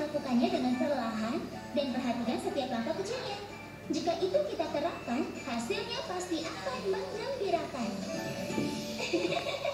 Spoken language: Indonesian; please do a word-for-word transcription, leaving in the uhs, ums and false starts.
melakukannya dengan perlahan dan perhatikan setiap langkah kecilnya. Jika itu kita terapkan, hasilnya pasti akan menggembirakan.